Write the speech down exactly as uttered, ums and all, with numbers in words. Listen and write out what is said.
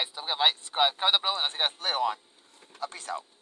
guys. Don't forget to like, subscribe, comment down below, and I'll see you guys later on. Uh, peace out.